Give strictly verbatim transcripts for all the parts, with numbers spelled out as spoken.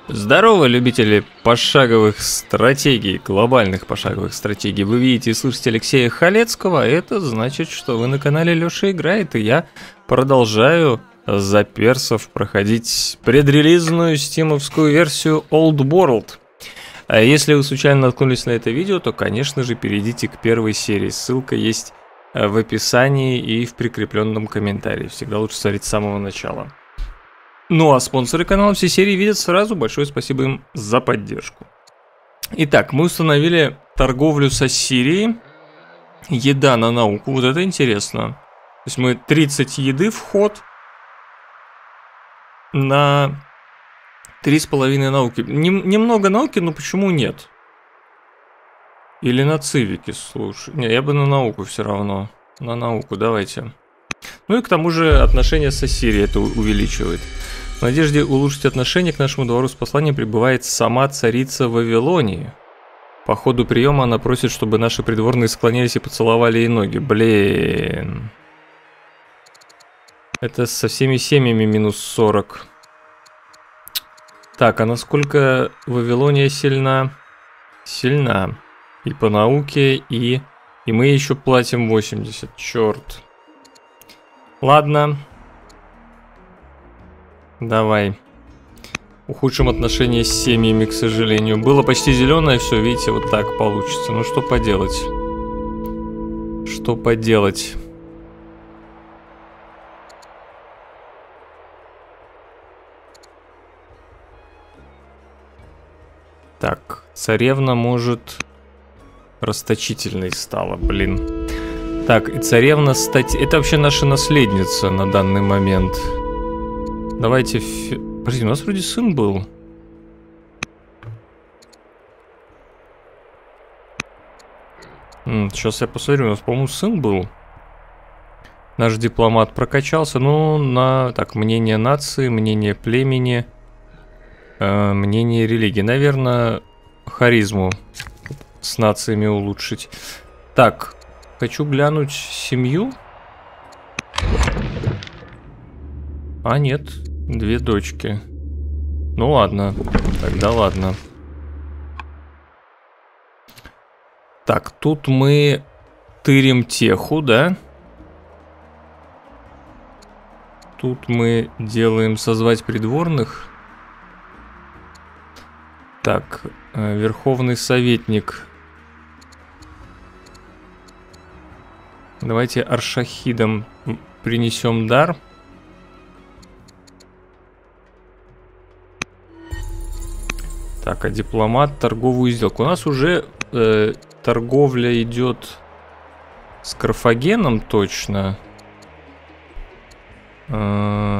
Здорово, любители пошаговых стратегий, глобальных пошаговых стратегий. Вы видите и слышите Алексея Халецкого. Это значит, что вы на канале Лёша Играет, и я продолжаю за персов проходить предрелизную стимовскую версию Old World. А если вы случайно наткнулись на это видео, то, конечно же, перейдите к первой серии. Ссылка есть в описании и в прикрепленном комментарии. Всегда лучше смотреть с самого начала. Ну а спонсоры канала все серии видят сразу. Большое спасибо им за поддержку. Итак, мы установили торговлю с Ассирией. Еда на науку. Вот это интересно. То есть мы тридцать еды в ход на три с половиной науки. Нем, немного науки, но почему нет? Или на цивики, слушай. Не, я бы на науку все равно. На науку, давайте. Ну и к тому же отношения с Ассирией это увеличивает. В надежде улучшить отношения к нашему двору с посланием прибывает сама царица Вавилонии. По ходу приема она просит, чтобы наши придворные склонились и поцеловали ей ноги. Блин. Это со всеми семьями минус сорок. Так, а насколько Вавилония сильна? Сильна. И по науке, и... И мы еще платим восемьдесят. Черт. Ладно. Давай. Ухудшим отношения с семьями, к сожалению. Было почти зеленое, все, видите, вот так получится. Ну что поделать? Что поделать? Так, царевна может... Расточительной стала, блин. Так, и царевна стать... Это вообще наша наследница на данный момент. Давайте... Фи... Подожди, у нас вроде сын был. М, сейчас я посмотрю, у нас, по-моему, сын был. Наш дипломат прокачался. Ну, на... Так, мнение нации, мнение племени, э, мнение религии. Наверное, харизму с нациями улучшить. Так, хочу глянуть семью. А, нет, две дочки. Ну ладно, тогда ладно. Так, тут мы тырим теху, да? Тут мы делаем созвать придворных. Так, верховный советник. Давайте аршахидам принесем дар. Так, а дипломат, торговую сделку. У нас уже э, торговля идет с Карфагеном точно. Э,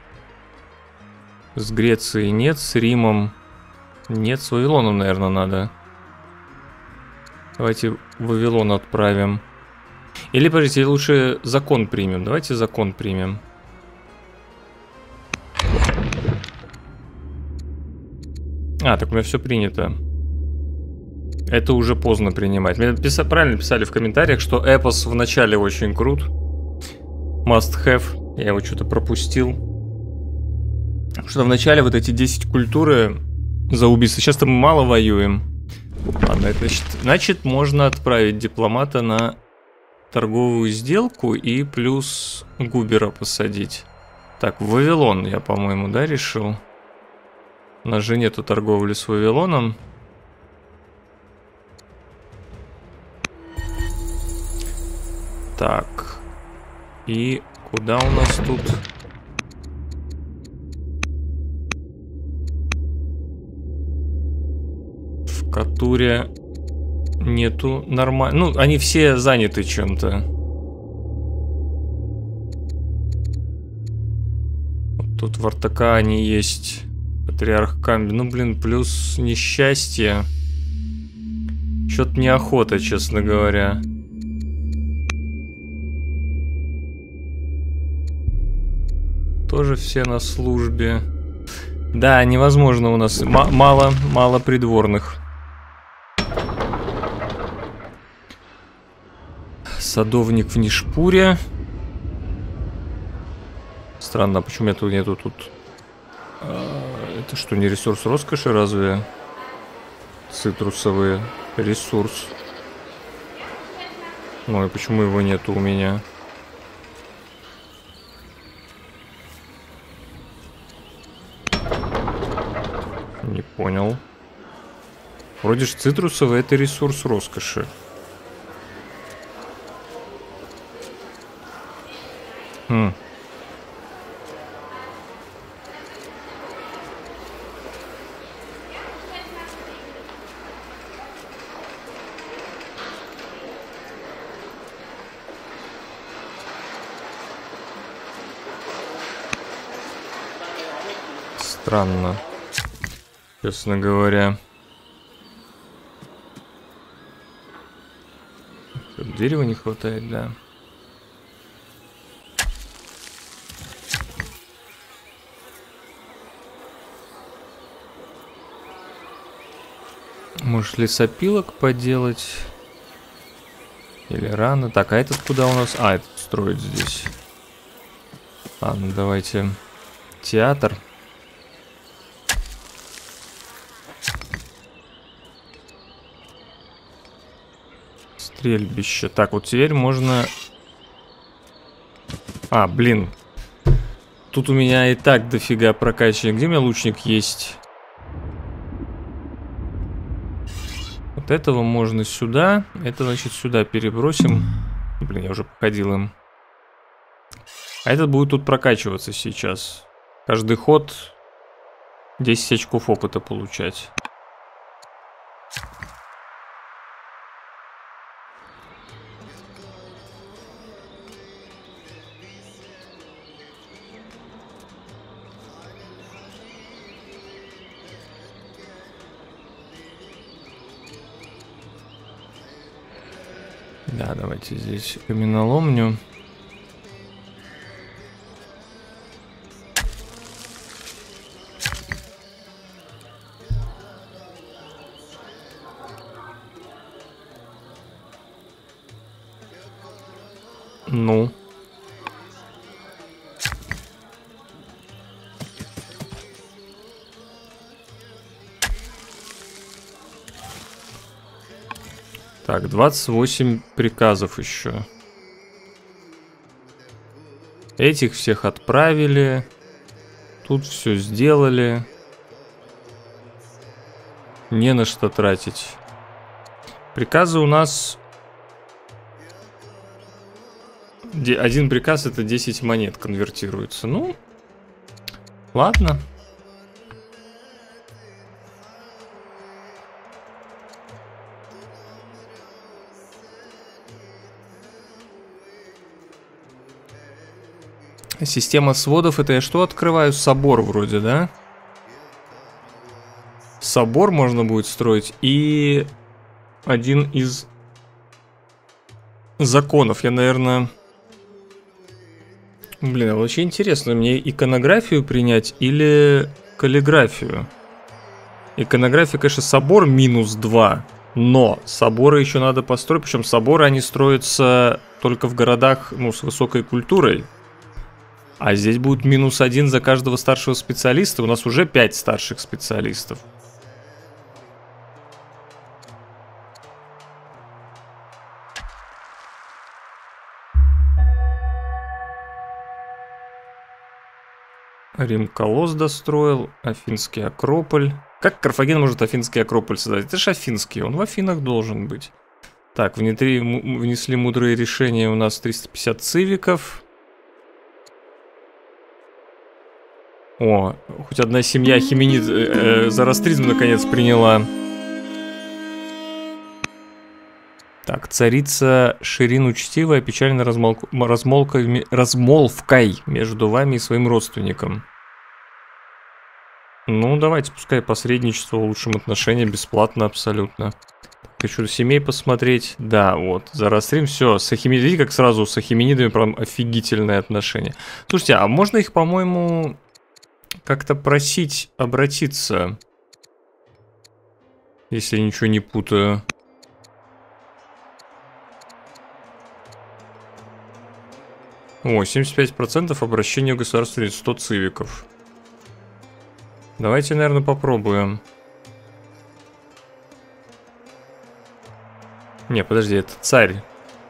с Грецией нет, с Римом нет, с Вавилоном, наверное, надо. Давайте Вавилон отправим. Или, подождите, лучше закон примем. Давайте закон примем. А, так у меня все принято. Это уже поздно принимать. Мне писа- правильно писали в комментариях, что эпос в начале очень крут. Must have. Я его что-то пропустил. Что в начале вот эти десять культуры за убийство. Сейчас-то мы мало воюем. Ладно, это значит, значит, можно отправить дипломата на торговую сделку и плюс Губера посадить. Так, Вавилон я, по-моему, да, решил? У нас же нету торговли с Вавилоном. Так. И куда у нас тут? В Катуре нету нормально. Ну, они все заняты чем-то. Вот тут в Артакане есть патриарх Камби. Ну, блин, плюс несчастье. Чё-то неохота, честно говоря. Тоже все на службе. Да, невозможно у нас. М- мало, мало придворных. Садовник в Нишпуре. Странно, почему я тут нету тут Это что, не ресурс роскоши, разве? Цитрусовые. Ресурс. Ну и почему его нету у меня? Не понял. Вроде же цитрусовый — это ресурс роскоши. Хм. Странно, честно говоря. Дерева не хватает, да. Может, лесопилок поделать? Или рано? Так, а этот куда у нас? А, этот строит здесь. Ладно, давайте. Театр. Стрельбище. Так, вот теперь можно... А, блин. Тут у меня и так дофига прокачивания. Где у меня лучник есть? Вот этого можно сюда. Это, значит, сюда перебросим. Блин, я уже походил им. А этот будет тут прокачиваться сейчас. Каждый ход десять очков опыта получать. Да, давайте здесь каменоломню. Ну. Так, двадцать восемь приказов еще. Этих всех отправили. Тут все сделали. Не на что тратить. Приказы у нас... Один приказ — это десять монет конвертируется. Ну, ладно. Система сводов — это я что открываю? Собор вроде, да? Собор можно будет строить. И один из законов. Я, наверное... Блин, а вообще интересно, мне иконографию принять или каллиграфию? Иконография, конечно, собор минус два. Но соборы еще надо построить. Причем соборы, они строятся только в городах, ну, с высокой культурой. А здесь будет минус один за каждого старшего специалиста. У нас уже пять старших специалистов. Рим-колосс достроил. Афинский Акрополь. Как Карфаген может Афинский Акрополь создать? Это же Афинский, он в Афинах должен быть. Так, внутри внесли мудрые решения. У нас триста пятьдесят цивиков. О, хоть одна семья хименид э, э, зороастризм наконец приняла. Так, царица Ширин учтивая, печально размол... размолкой... размолвкой между вами и своим родственником. Ну, давайте, пускай посредничество, улучшим отношения, бесплатно абсолютно. Хочу семей посмотреть. Да, вот, Зороастризм, все, с Ахименидами, видите, как сразу с Ахименидами прям офигительное отношение. Слушайте, а можно их, по-моему... как-то просить обратиться, если я ничего не путаю. О, семьдесят пять процентов обращения в государстве, сто цивиков. Давайте, наверное, попробуем. Не, подожди, это царь.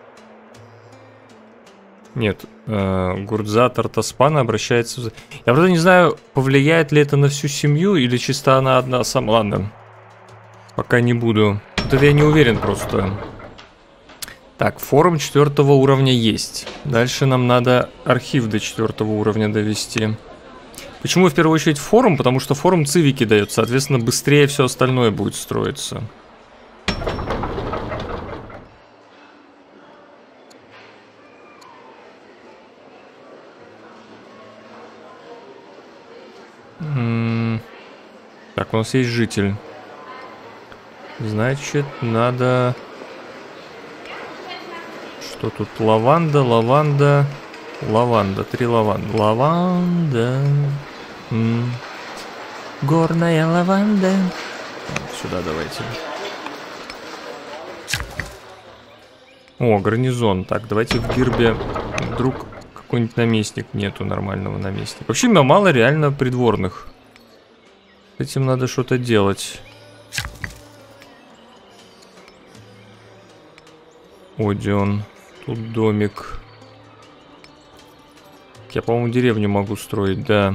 Нет, э, Гурдза Тартаспана обращается... Я, правда, не знаю, повлияет ли это на всю семью или чисто она одна сама. Ладно, пока не буду. Вот это я не уверен просто. Так, форум четвертого уровня есть. Дальше нам надо архив до четвертого уровня довести. Почему в первую очередь форум? Потому что форум цивики дает, соответственно, быстрее все остальное будет строиться. Так, у нас есть житель. Значит, надо... Что тут? Лаванда, лаванда, лаванда. Три лаванда. Лаванда. М-м. Горная лаванда. Сюда давайте. О, гарнизон. Так, давайте в гербе. Вдруг какой-нибудь наместник нету нормального наместника. Вообще, мало реально придворных. С этим надо что-то делать. Одион. Тут домик. Я, по-моему, деревню могу строить, да.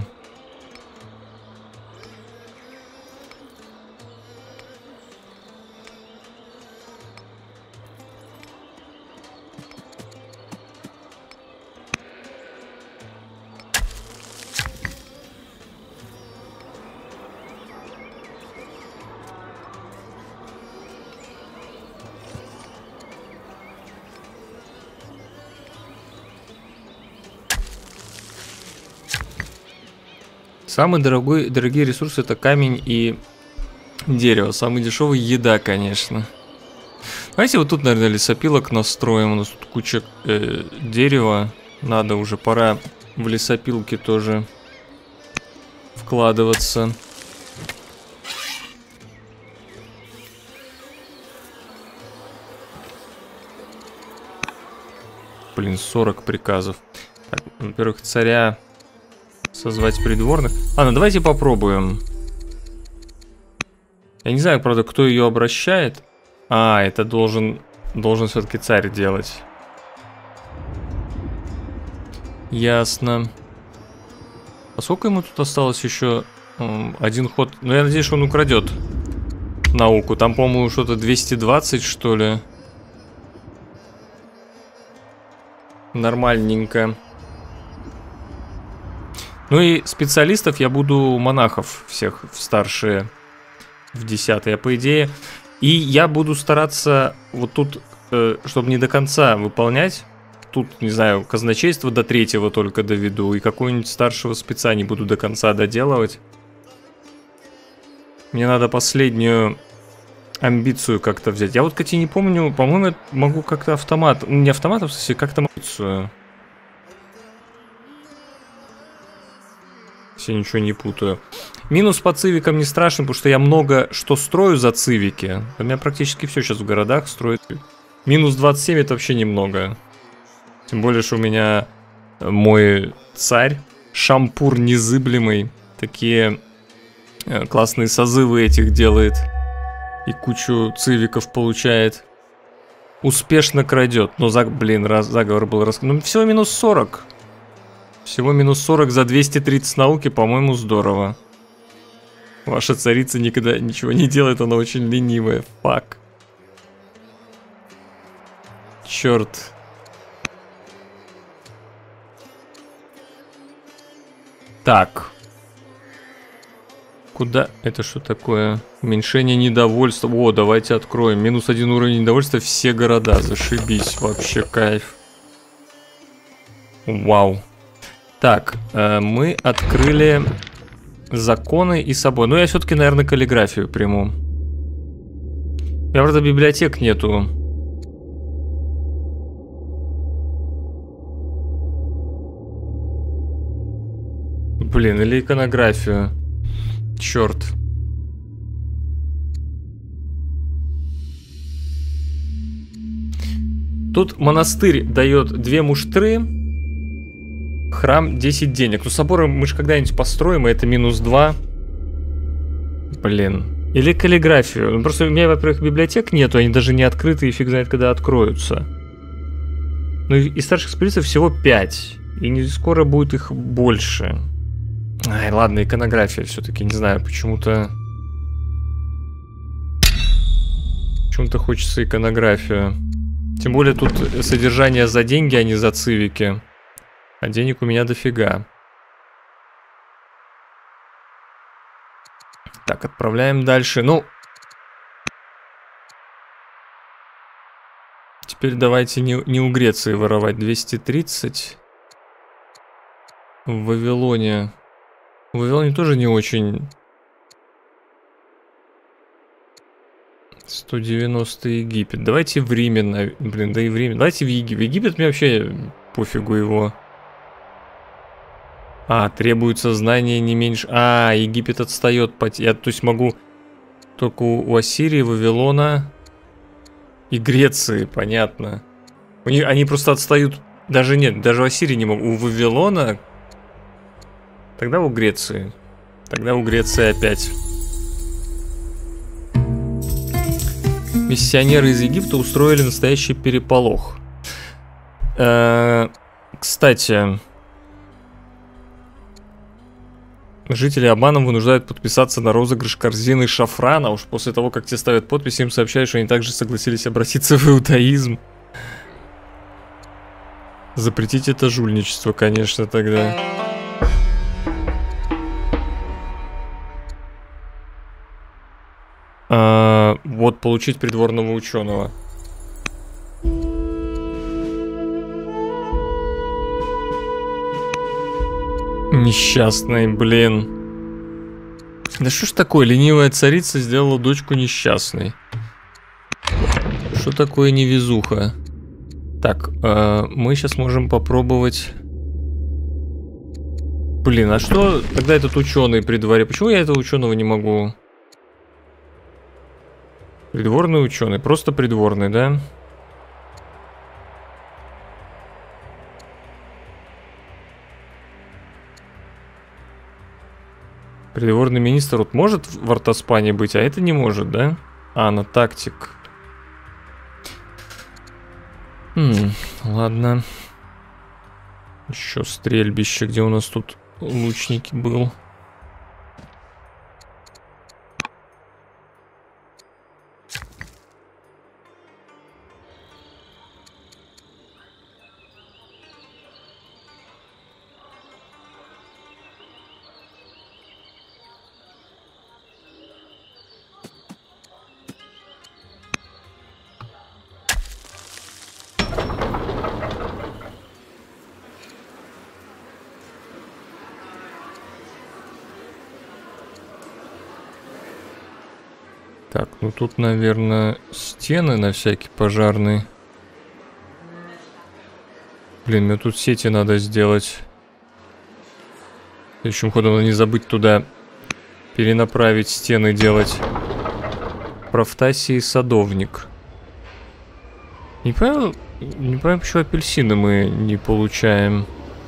Самый дорогой, дорогие ресурсы — это камень и дерево. Самый дешевый — еда, конечно. Давайте вот тут, наверное, лесопилок настроим. У нас тут куча э, дерева. Надо уже, пора в лесопилки тоже вкладываться. Блин, сорок приказов. Так, во-первых, царя... Созвать придворных. А, ну давайте попробуем. Я не знаю, правда, кто ее обращает. А, это должен, должен все-таки царь делать. Ясно. А сколько ему тут осталось еще? Один ход. Ну, я надеюсь, что он украдет науку. Там, по-моему, что-то двести двадцать, что ли. Нормальненько. Ну и специалистов я буду монахов всех в старшие, в десятые, по идее. И я буду стараться вот тут, э, чтобы не до конца выполнять. Тут, не знаю, казначейство до третьего только доведу. И какого-нибудь старшего спеца не буду до конца доделывать. Мне надо последнюю амбицию как-то взять. Я вот, кстати, не помню, по-моему, могу как-то автомат. Не автомат, а в смысле, как-то амбицию. Я ничего не путаю. Минус по цивикам не страшно, потому что я много что строю за цивики. У меня практически все сейчас в городах строит. Минус двадцать семь это вообще немного. Тем более, что у меня мой царь, Шампур незыблемый, такие классные созывы этих делает. И кучу цивиков получает. Успешно крадет. Но, за, блин, раз, заговор был раскрыт. Ну, всего минус сорок. Всего минус сорок за двести тридцать науки, по-моему, здорово. Ваша царица никогда ничего не делает, она очень ленивая. Фак. Черт. Так. Куда? Это что такое? Уменьшение недовольства. О, давайте откроем. Минус один уровень недовольства. Все города. Зашибись. Вообще кайф. Вау. Так, э, мы открыли законы и собой. Ну, я все-таки, наверное, каллиграфию приму. У меня, правда, библиотек нету. Блин, или иконографию. Черт. Тут монастырь дает две муштры. Храм десять денег. Ну, соборы мы же когда-нибудь построим, и это минус два. Блин. Или каллиграфию. Ну, просто у меня, во-первых, библиотек нету, они даже не открыты, и фиг знает, когда откроются. Ну и старших экспедиций всего пять. И не скоро будет их больше. Ай, ладно, иконография все-таки, не знаю, почему-то... Почему-то хочется иконографию. Тем более тут содержание за деньги, а не за цивики. А денег у меня дофига. Так, отправляем дальше. Ну... Теперь давайте не, не у Греции воровать. двести тридцать. В Вавилоне... В Вавилоне тоже не очень... сто девяносто Египет. Давайте в Риме, на... блин, да и в Риме. Давайте в Египет. В Египет мне вообще пофигу его. А, требуется знание не меньше. А, Египет отстает. По... Я, то есть могу только у, у Ассирии, Вавилона и Греции, понятно. У них, они просто отстают. Даже нет, даже у Ассирии не могу. У Вавилона. Тогда у Греции. Тогда у Греции опять. Миссионеры из Египта устроили настоящий переполох. Э-э- кстати, жители обманом вынуждают подписаться на розыгрыш корзины шафрана. Уж после того, как те ставят подпись, им сообщают, что они также согласились обратиться в иудаизм. Запретить это жульничество, конечно, тогда. А, вот получить придворного ученого. Несчастный, блин. Да что ж такое, ленивая царица сделала дочку несчастной. Что такое невезуха? Так, э, мы сейчас можем попробовать... Блин, а что тогда этот ученый при дворе? Почему я этого ученого не могу... Придворный ученый, просто придворный, да? Придворный министр вот может в Артаспане быть, а это не может, да? А, на тактик. Хм, ладно. Еще стрельбище, где у нас тут лучники был. Так, ну тут, наверное, стены на всякий пожарный. Блин, мне тут сети надо сделать. Следующим ходом надо не забыть туда перенаправить стены делать. Профтасий садовник. Не понимаю, не понимаю, почему апельсины мы не получаем.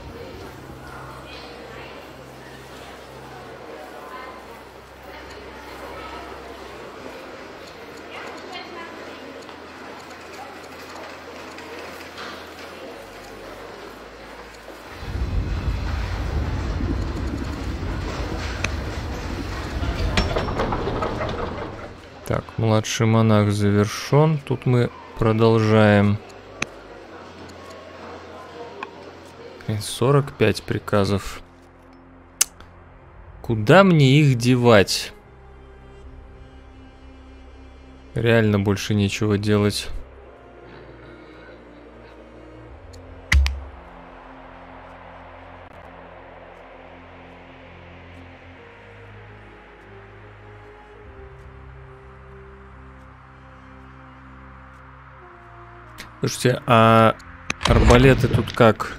Так, младший монах завершен. Тут мы продолжаем. сорок пять приказов. Куда мне их девать? Реально больше нечего делать. Слушайте, а арбалеты тут как?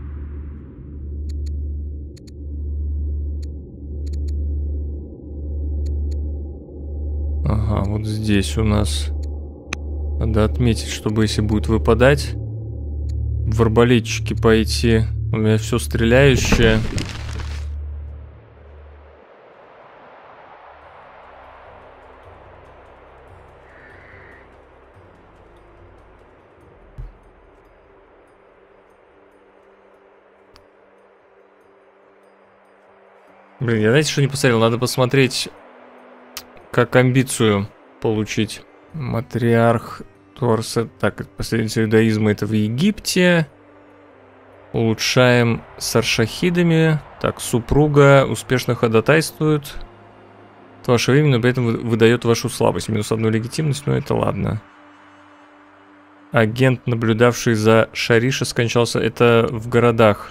Ага, вот здесь у нас. Надо отметить, чтобы если будет выпадать, в арбалетчики пойти. У меня все стреляющее. Блин, я знаете, что не посмотрел? Надо посмотреть, как амбицию получить. Матриарх Торса. Так, последователь иудаизма это в Египте. Улучшаем с аршахидами. Так, супруга успешно ходатайствует. Это ваше имя, но при этом выдает вашу слабость. Минус одну легитимность, но это ладно. Агент, наблюдавший за Шариша, скончался. Это в городах.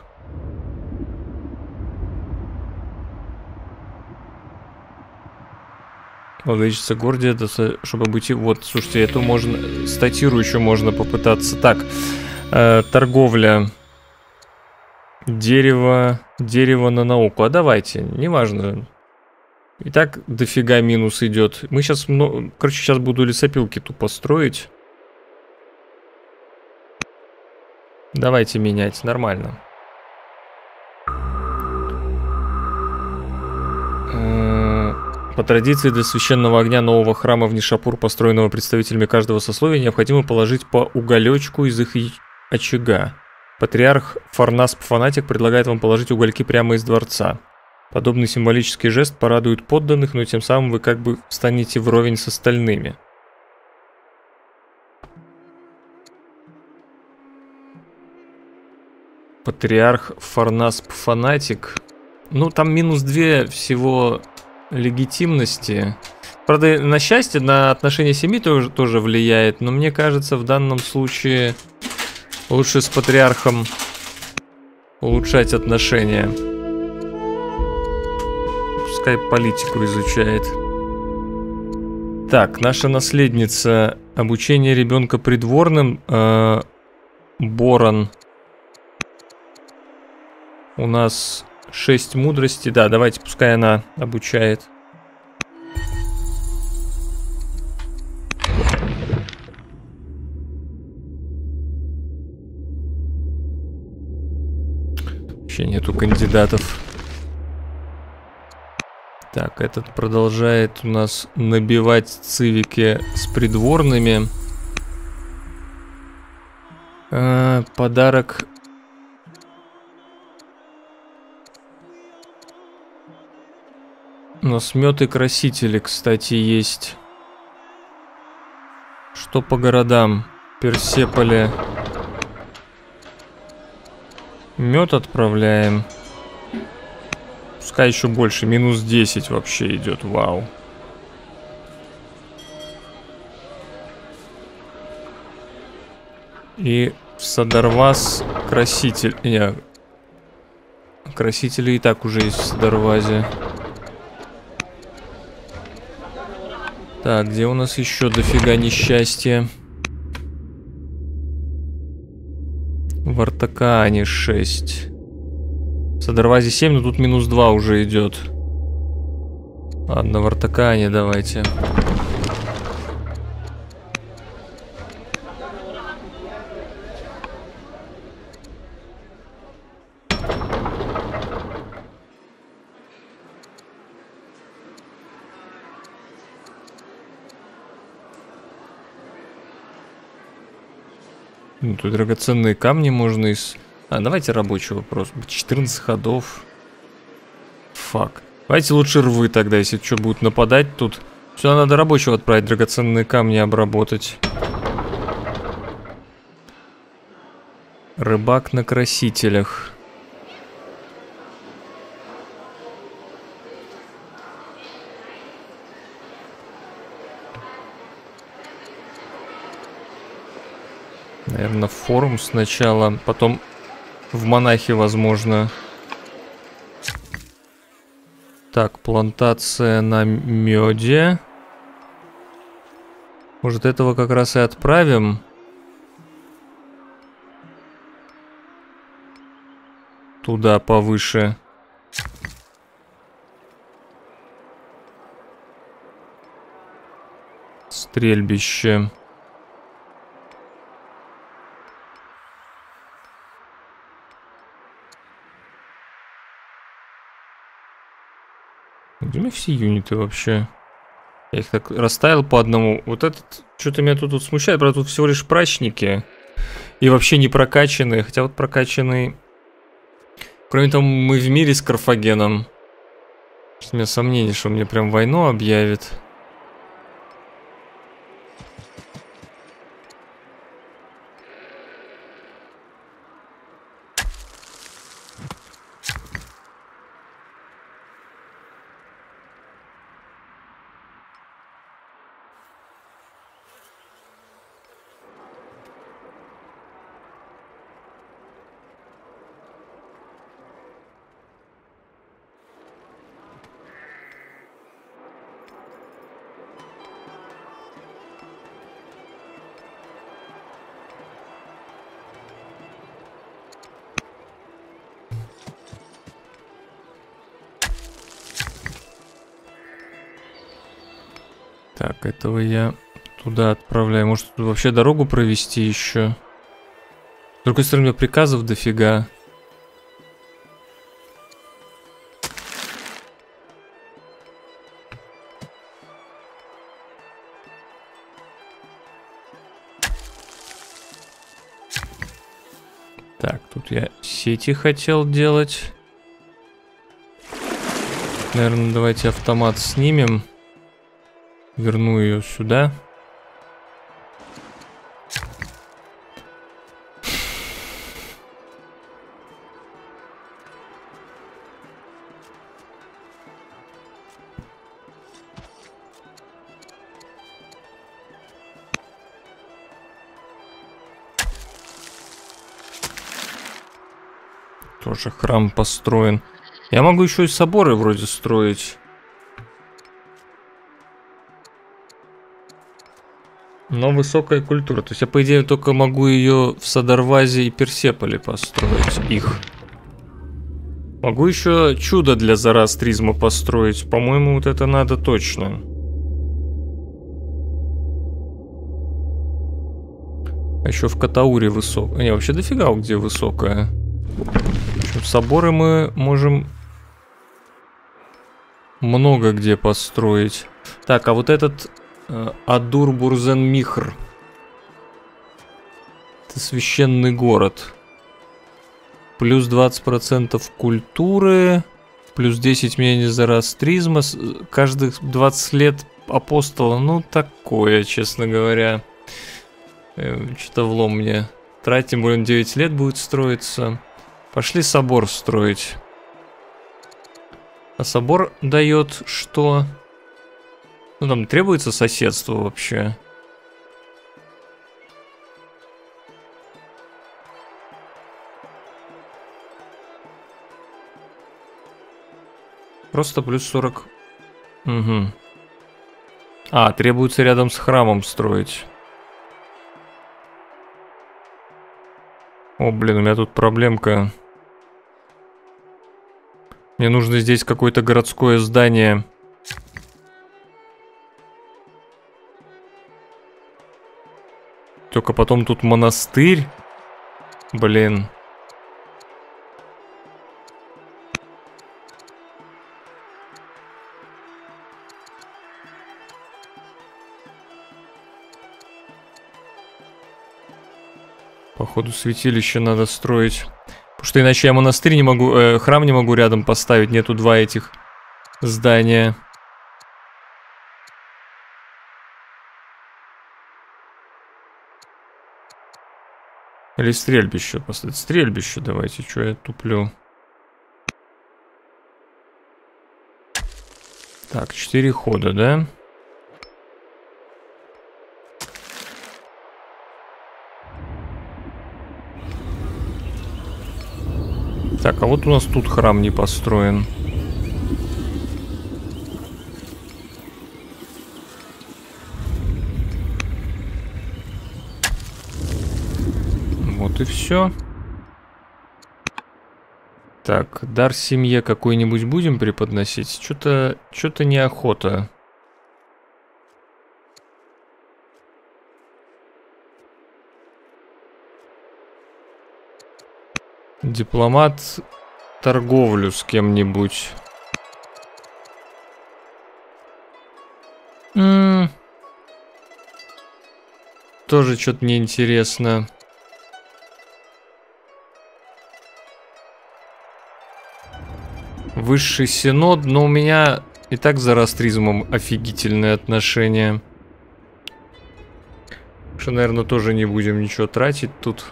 Владычица Гордия, чтобы быть... Вот, слушайте, эту можно... Статиру еще можно попытаться. Так, э, торговля. Дерево. Дерево на науку. А давайте, неважно. И так дофига минус идет. Мы сейчас... Ну, короче, сейчас буду лесопилки тупо строить. Давайте менять, нормально. По традиции для священного огня нового храма в Нишапур, построенного представителями каждого сословия, необходимо положить по уголечку из их очага. Патриарх Фарнасп-фанатик предлагает вам положить угольки прямо из дворца. Подобный символический жест порадует подданных, но тем самым вы как бы встанете вровень с остальными. Патриарх Фарнасп-фанатик. Ну, там минус две всего... легитимности. Правда, на счастье, на отношения семьи тоже, тоже влияет, но мне кажется, в данном случае лучше с патриархом улучшать отношения. Пускай политику изучает. Так, наша наследница. Обучение ребенка придворным. Э, Борон. У нас... шесть мудрости. Да, давайте, пускай она обучает. Вообще нету кандидатов. Так, этот продолжает у нас набивать цивики с придворными. А, подарок... У нас мед и красители, кстати, есть. Что по городам? Персеполе. Мед отправляем. Пускай еще больше. Минус десять вообще идет. Вау. И Садарвас краситель. Не. Красители и так уже есть в Садарвазе. Так, где у нас еще дофига несчастья? В Артакаане шесть. В Садарвазе семь, но тут минус два уже идет. Ладно, в Артакаане давайте. Ну, тут драгоценные камни можно из... А, давайте рабочий вопрос. четырнадцать ходов. Фак. Давайте лучше рвы тогда, если что, будут нападать тут. Сюда надо рабочего отправить, драгоценные камни обработать. Рыбак на красителях. Наверное, в форум сначала, потом в монахи, возможно. Так, плантация на меде. Может, этого как раз и отправим? Туда повыше. Стрельбище. Где у меня все юниты вообще? Я их так расставил по одному. Вот этот, что-то меня тут, тут смущает. Правда, тут всего лишь прачники. И вообще не прокачанные. Хотя вот прокачанный... Кроме того, мы в мире с Карфагеном. У меня сомнение, что он мне прям войну объявит. Так, этого я туда отправляю. Может, тут вообще дорогу провести еще? С другой стороны, приказов дофига. Так, тут я сети хотел делать. Наверное, давайте автомат снимем. Верну ее сюда. Тоже храм построен. Я могу еще и соборы вроде строить. Но высокая культура. То есть я, по идее, только могу ее в Садарвазе и Персеполе построить. Их. Могу еще чудо для зороастризма построить. По-моему, вот это надо точно. А еще в Катауре высокая. Не, вообще дофига где высокая. В общем, соборы мы можем много где построить. Так, а вот этот... Адур Бурзен Михр. Это священный город. Плюс двадцать процентов культуры. Плюс десять мнений зороастризма. Каждых двадцать лет апостола. Ну, такое, честно говоря. Что-то влом мне. Тратить, тем более, девять лет будет строиться. Пошли собор строить. А собор дает что? Ну, там требуется соседство вообще. Просто плюс сорок. Угу. А, требуется рядом с храмом строить. О, блин, у меня тут проблемка. Мне нужно здесь какое-то городское здание. Только потом тут монастырь. Блин. Походу, святилище надо строить. Потому что иначе я монастырь не могу, э, храм не могу рядом поставить. Нету два этих здания. Или стрельбище поставить. Стрельбище давайте, что я туплю. Так, четыре хода, да? Так, а вот у нас тут храм не построен. Вот и все. Так, дар семье какой-нибудь будем преподносить? Что-то, что-то неохота. Дипломат, торговлю с кем-нибудь. М-м. Тоже что-то неинтересно. Высший Синод, но у меня и так с зороастризмом офигительные отношения. Что, наверное, тоже не будем ничего тратить тут.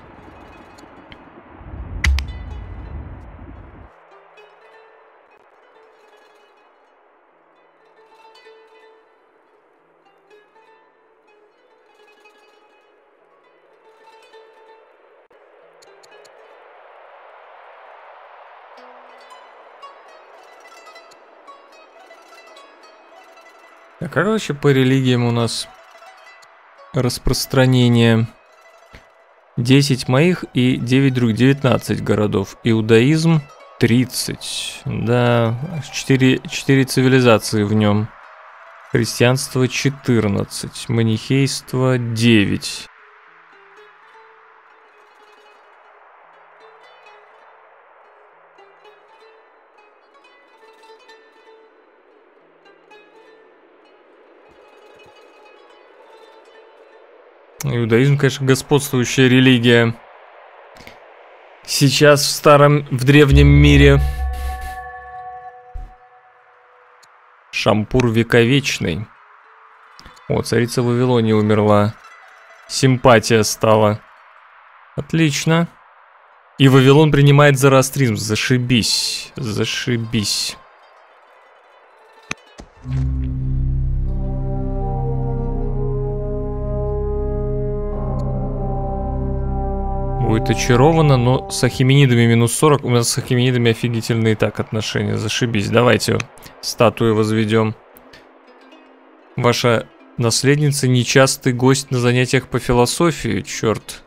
А как вообще по религиям у нас распространение? десять моих и девять других, девятнадцать городов. Иудаизм тридцать. Да, четыре, четыре цивилизации в нем. Христианство четырнадцать. Манихейство девять. Иудаизм, конечно, господствующая религия. Сейчас в старом, в древнем мире. Шампур вековечный. О, царица Вавилония умерла. Симпатия стала. Отлично. И Вавилон принимает зороастризм. Зашибись. Зашибись. Будет очаровано, но с ахименидами минус сорок. У нас с ахименидами офигительные так отношения. Зашибись. Давайте статую возведем. Ваша наследница нечастый гость на занятиях по философии. Черт.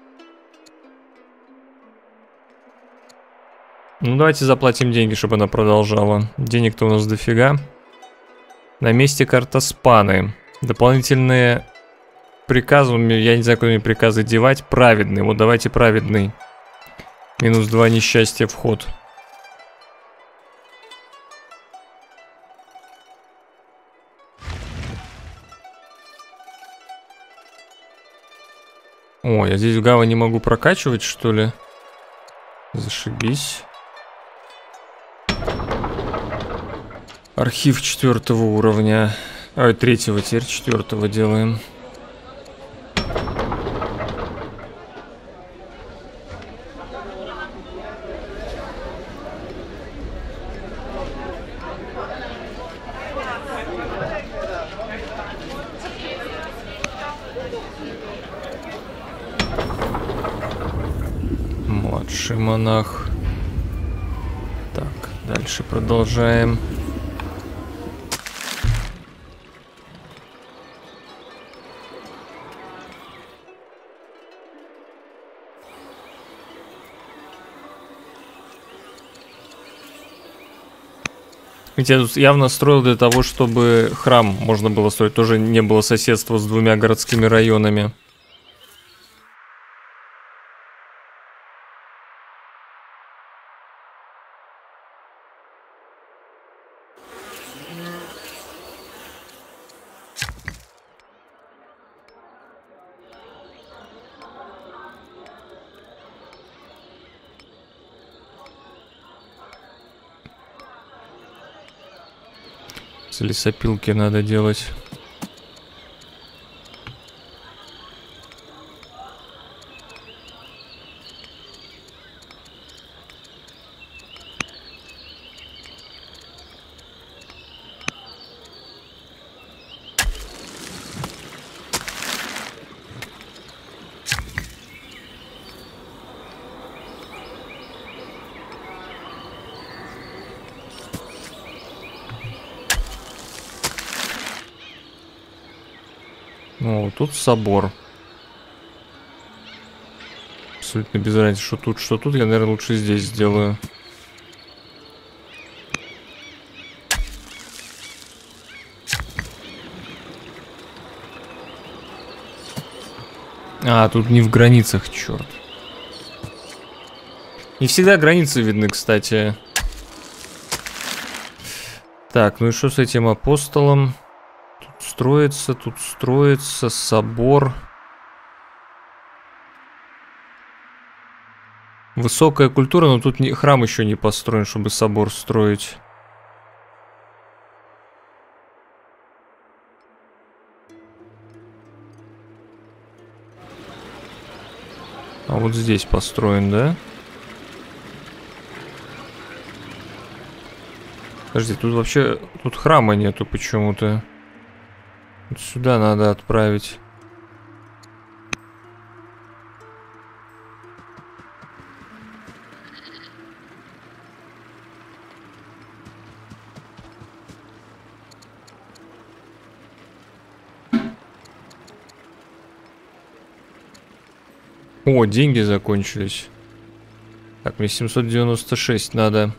Ну, давайте заплатим деньги, чтобы она продолжала. Денег-то у нас дофига. На месте Картаспаны. Дополнительные... Приказом, я не знаю, куда мне приказы девать. Праведный, вот давайте праведный. Минус два несчастья вход. О, я здесь в Гава не могу прокачивать, что ли? Зашибись. Архив четвертого уровня. Ой, третьего, теперь четвертого делаем. Младший монах. Так, дальше продолжаем. Ведь я тут явно строил для того, чтобы храм можно было строить. Тоже не было соседства с двумя городскими районами. Лесопилки надо делать. О, тут собор. Абсолютно без разницы, что тут, что тут. Я, наверное, лучше здесь сделаю. А, тут не в границах, черт. Не всегда границы видны, кстати. Так, ну и что с этим апостолом? Строится, тут строится собор. Высокая культура, но тут не, храм еще не построен, чтобы собор строить. А вот здесь построен, да? Подожди, тут вообще... Тут храма нету почему-то. Вот сюда надо отправить. О, деньги закончились. Так, мне семьсот девяносто шесть надо.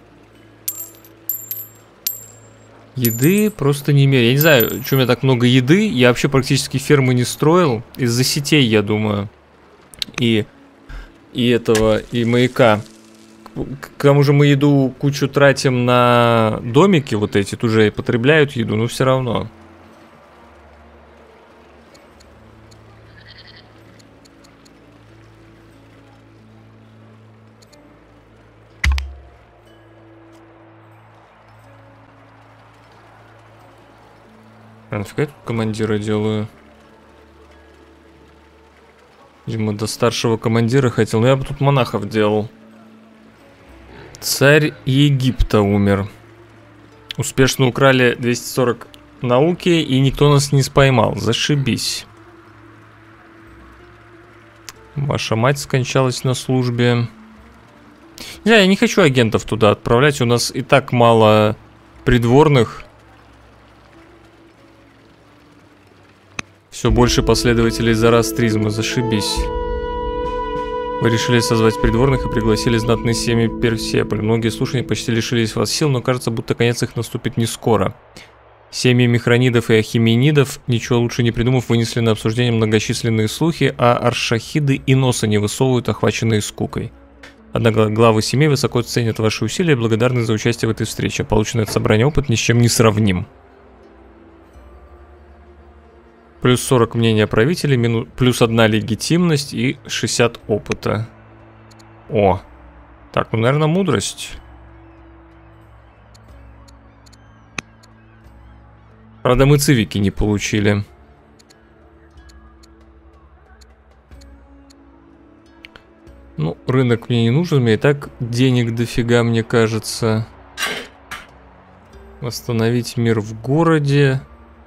Еды просто не меряю. Я не знаю, что у меня так много еды. Я вообще практически фермы не строил. Из-за сетей, я думаю. И, и этого, и маяка. К тому же мы еду кучу тратим на домики вот эти. Тут же и потребляют еду, но все равно. А нафига я тут командира делаю? Видимо, до старшего командира хотел. Но я бы тут монахов делал. Царь Египта умер. Успешно украли двести сорок науки, и никто нас не споймал. Зашибись. Ваша мать скончалась на службе. Не знаю, я не хочу агентов туда отправлять. У нас и так мало придворных. Все больше последователей зороастризма, зашибись. Вы решили созвать придворных и пригласили знатные семьи Персеполь. Многие слушания почти лишились вас сил, но кажется, будто конец их наступит не скоро. Семьи Михранидов и Ахименидов, ничего лучше не придумав, вынесли на обсуждение многочисленные слухи, а аршахиды и носа не высовывают, охваченные скукой. Однако главы семей высоко ценят ваши усилия и благодарны за участие в этой встрече. Полученный от собрания опыт ни с чем не сравним. Плюс сорок мнения правителей, мину... плюс одна легитимность и шестьдесят опыта. О. Так, ну, наверное, мудрость. Правда, мы цивики не получили. Ну, рынок мне не нужен, мне и так денег дофига, мне кажется. Восстановить мир в городе.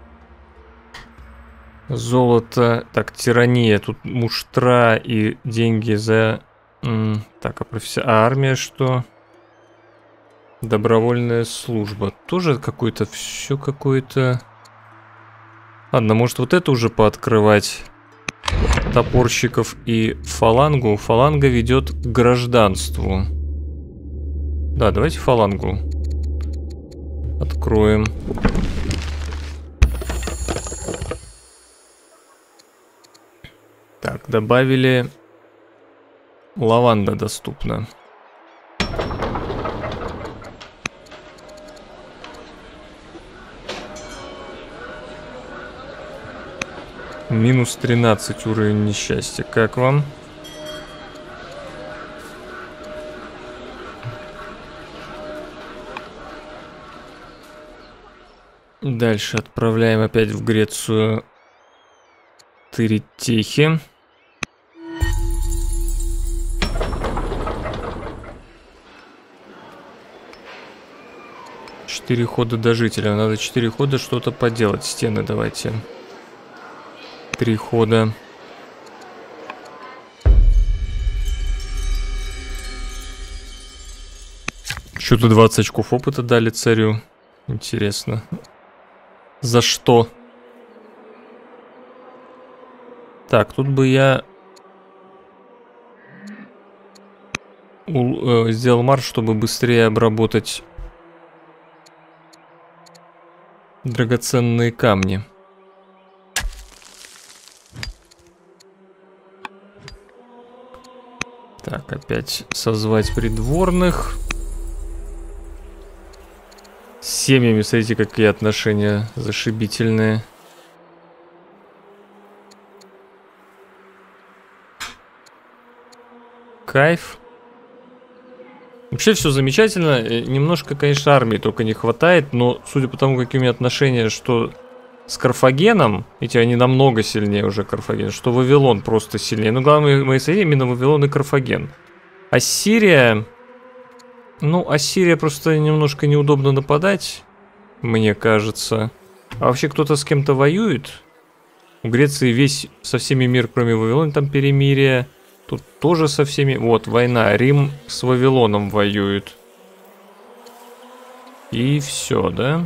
Золото. Так, тирания. Тут муштра и деньги за... М, так, а, професси... а армия что? Добровольная служба. Тоже какой-то... Все какое-то... Ладно, может вот это уже пооткрывать. Топорщиков и фалангу. Фаланга ведет к гражданству. Да, давайте фалангу откроем. Так, добавили. Лаванда доступна. Минус тринадцать уровень несчастья. Как вам? Дальше отправляем опять в Грецию Тыритехи. Четыре хода до жителя. Надо четыре хода что-то поделать. Стены давайте. Три хода. Что-то двадцать очков опыта дали царю. Интересно. За что? Так, тут бы я у, э, сделал марш, чтобы быстрее обработать драгоценные камни. Так, опять созвать придворных. С семьями, смотрите, какие отношения зашибительные. Кайф. Вообще все замечательно. Немножко, конечно, армии только не хватает, но судя по тому, какие у меня отношения, что с Карфагеном, эти они намного сильнее уже Карфаген, что Вавилон просто сильнее. Но главное, мои соседи именно Вавилон и Карфаген. Ассирия... Ну, Ассирия просто немножко неудобно нападать, мне кажется. А вообще кто-то с кем-то воюет? У Греции весь, со всеми мир, кроме Вавилона, там перемирие. Тут тоже со всеми... Вот, война. Рим с Вавилоном воюет. И все, да?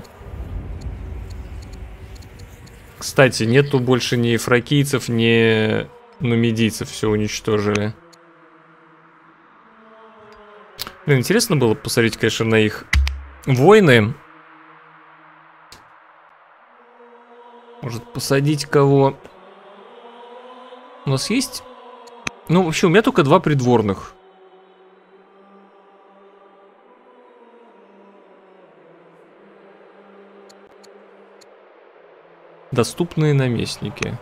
Кстати, нету больше ни фракийцев, ни нумидийцев. Все уничтожили. Блин, интересно было посмотреть, конечно, на их войны. Может, посадить кого? У нас есть... Ну, вообще, у меня только два придворных. Доступные наместники.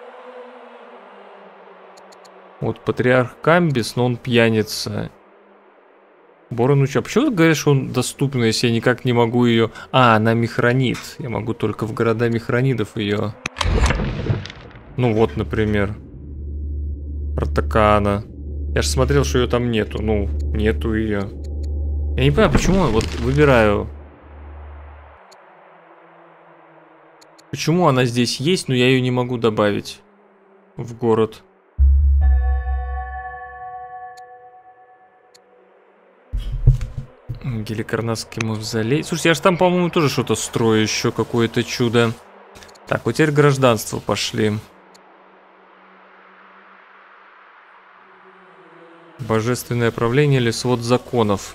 Вот патриарх Камбис, но он пьяница. Боронуч, а почему ты говоришь, что он доступный, если я никак не могу ее... А, она михранит. Я могу только в города михранидов ее. Ну вот, например. Артакана. Я же смотрел, что ее там нету. Ну, нету ее. Я не понимаю, почему вот выбираю... Почему она здесь есть, но я ее не могу добавить в город? Геликарнасский мавзолей. Слушайте, я же там, по-моему, тоже что-то строю, еще какое-то чудо. Так, вот теперь гражданство пошли. Божественное правление или свод законов.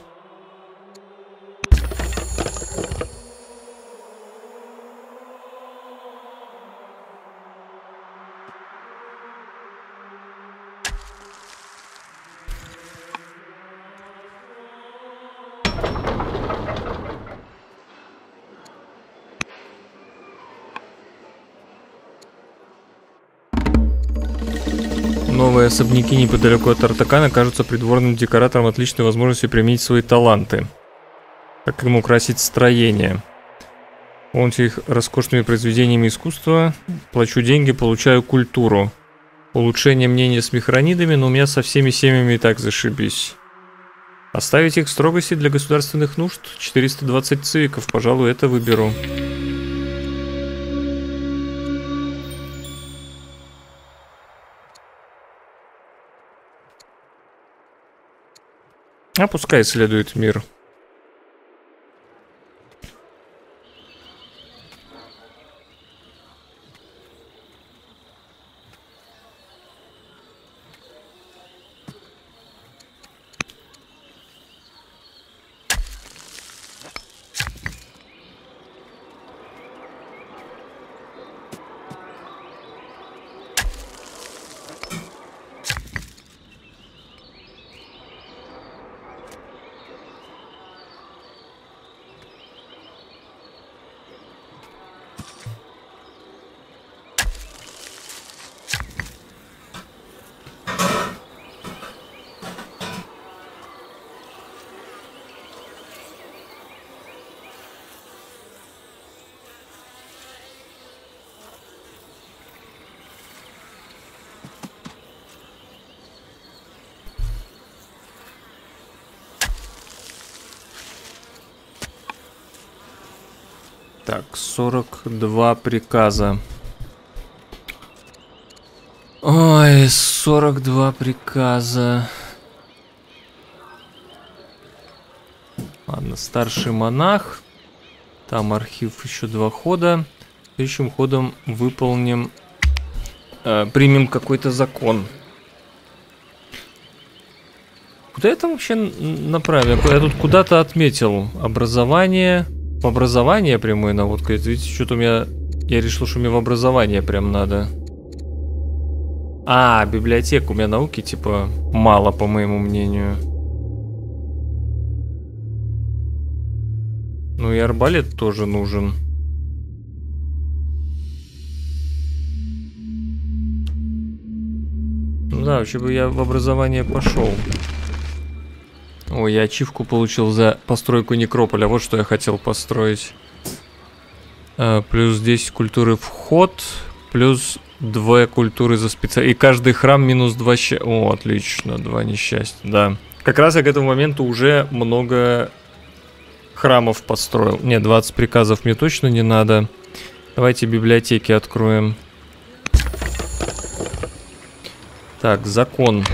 Новые особняки неподалеку от Артакана кажутся придворным декораторам отличной возможностью применить свои таланты. Как им украсить строение. Он их роскошными произведениями искусства. Плачу деньги, получаю культуру. Улучшение мнения с михранидами, но у меня со всеми семьями и так зашибись. Оставить их в строгости для государственных нужд. четыреста двадцать цивиков, пожалуй, это выберу. А пускай исследует мир. Так, сорок два приказа. Ой, сорок два приказа. Ладно, старший монах. Там архив, еще два хода. Следующим ходом выполним, э, примем какой-то закон. Куда я там вообще направил? Я тут куда-то отметил образование. В образование прямой наводка. Это видите, что-то у меня... Я решил, что мне в образование прям надо. А, библиотека. У меня науки, типа, мало, по моему мнению. Ну и арбалет тоже нужен. Ну да, вообще бы я в образование пошел. Ой, я ачивку получил за постройку некрополя. Вот что я хотел построить. А, плюс десять культуры вход. Плюс два культуры за специальность. И каждый храм минус два счастья. О, отлично. Два несчастья. Да. Как раз я к этому моменту уже много храмов построил. Нет, двадцать приказов мне точно не надо. Давайте библиотеки откроем. Так, закон.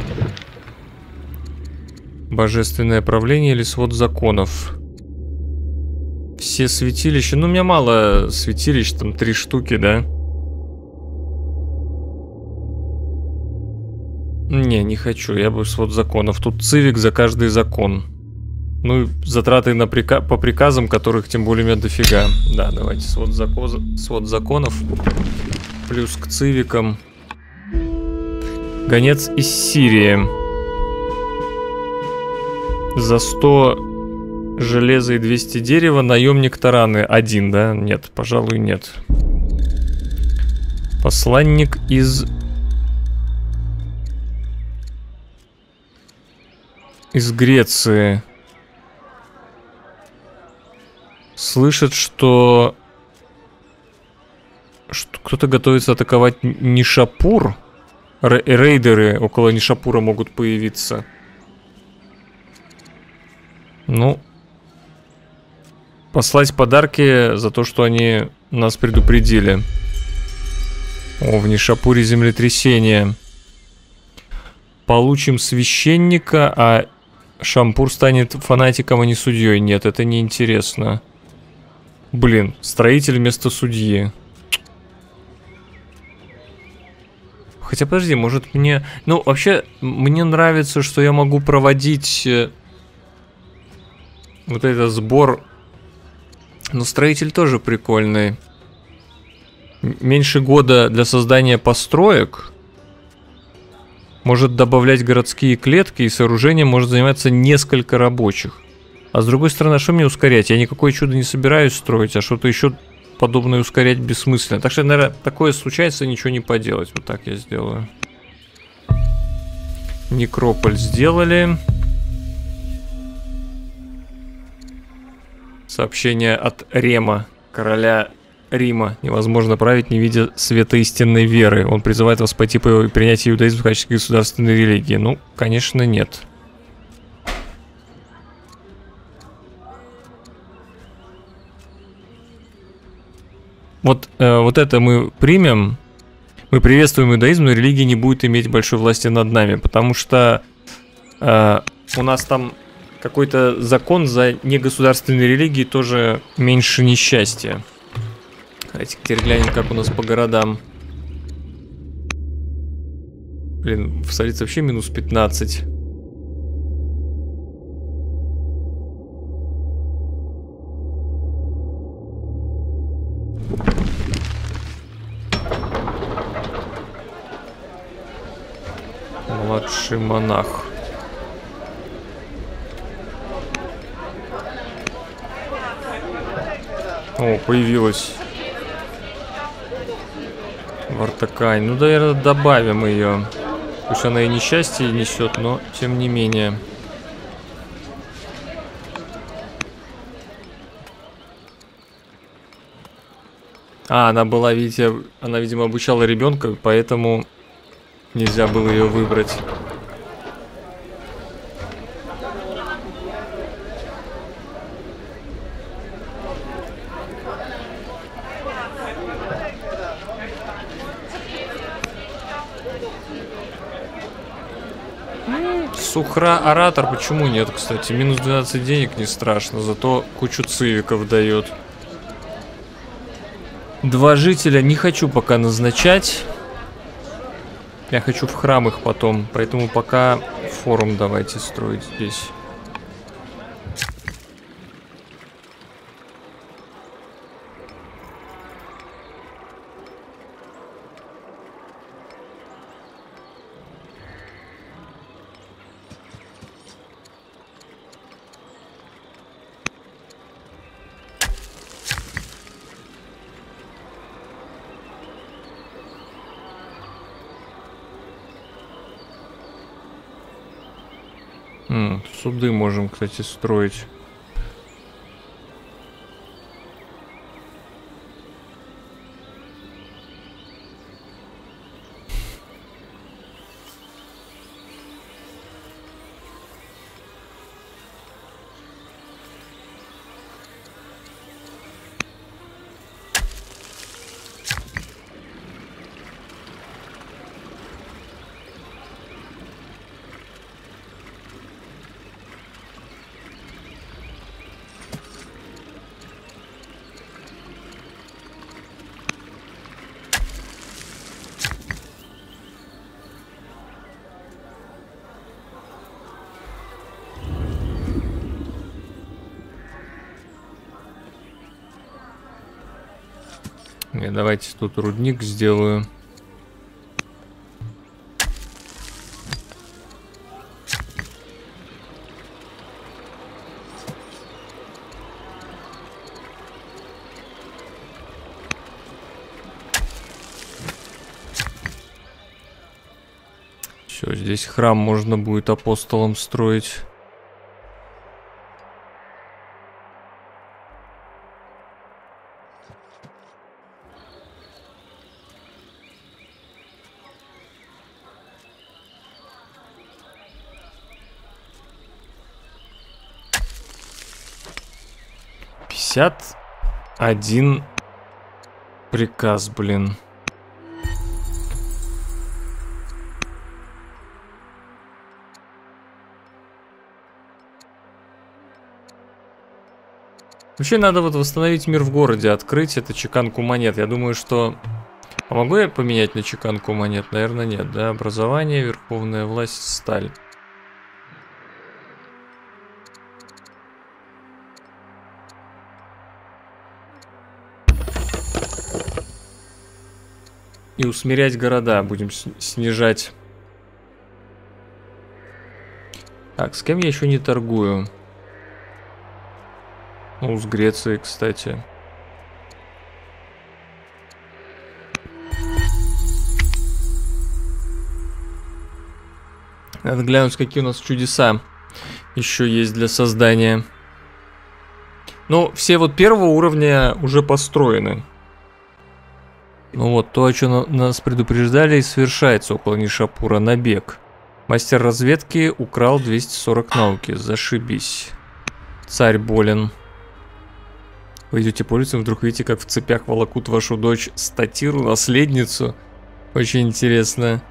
Божественное правление или свод законов. Все святилища. Ну, у меня мало святилищ, там три штуки, да? Не, не хочу, я бы свод законов. Тут цивик за каждый закон. Ну, затраты на прика... по приказам, которых тем более у меня дофига. Да, давайте свод, закон... свод законов. Плюс к цивикам. Гонец из Сирии. За сто железа и двести дерева. Наемник Тараны. Один, да? Нет, пожалуй, нет. Посланник из... Из Греции. Слышит, что... что кто-то готовится атаковать Нишапур. Р- рейдеры около Нишапура могут появиться. Ну... Послать подарки за то, что они нас предупредили. О, в Нишапуре землетрясение. Получим священника, а Шампур станет фанатиком, а не судьей. Нет, это не интересно. Блин, строитель вместо судьи. Хотя, подожди, может мне... Ну, вообще, мне нравится, что я могу проводить вот этот сбор. Но строитель тоже прикольный. Меньше года для создания построек. Может добавлять городские клетки, и сооружение может заниматься несколько рабочих. А с другой стороны, что мне ускорять? Я никакое чудо не собираюсь строить, а что-то еще подобное ускорять бессмысленно. Так что, наверное, такое случается, ничего не поделать. Вот так я сделаю. Некрополь сделали. Сообщение от Рема, короля Рима. Невозможно править, не видя света истинной веры. Он призывает вас пойти по принятию иудаизма в качестве государственной религии. Ну, конечно, нет. Вот, э, вот это мы примем. Мы приветствуем иудаизм, но религия не будет иметь большой власти над нами, потому что э, у нас там какой-то закон за негосударственные религии тоже меньше несчастья. Давайте теперь глянем, как у нас по городам. Блин, в столице вообще минус пятнадцать. Младший монах. О, появилась Вартакань. Ну, наверное, добавим ее. Пусть она и несчастье несет, но тем не менее. А, она была, видите, она, видимо, обучала ребенка, поэтому нельзя было ее выбрать. Сухра-оратор, почему нет, кстати? Минус двенадцать денег не страшно, зато кучу цивиков дает. Два жителя не хочу пока назначать. Я хочу в храм их потом, поэтому пока форум давайте строить здесь. М, суды можем, кстати, строить. Я давайте тут рудник сделаю. Все, здесь храм можно будет апостолам строить. пятьдесят один приказ, блин. Вообще надо вот восстановить мир в городе, открыть это чеканку монет. Я думаю, что... А могу я поменять на чеканку монет? Наверное, нет, да? Образование, верховная власть, сталь. И усмирять города. Будем снижать. Так, с кем я еще не торгую? Ну, с Грецией, кстати. Надо глянуть, какие у нас чудеса еще есть для создания. Ну, все вот первого уровня уже построены. Ну вот, то, о чем нас предупреждали, совершается около Нишапура. Набег. Мастер разведки украл двести сорок науки. Зашибись. Царь болен. Вы идете по улицам, вдруг видите, как в цепях волокут вашу дочь Статиру, наследницу. Очень интересно.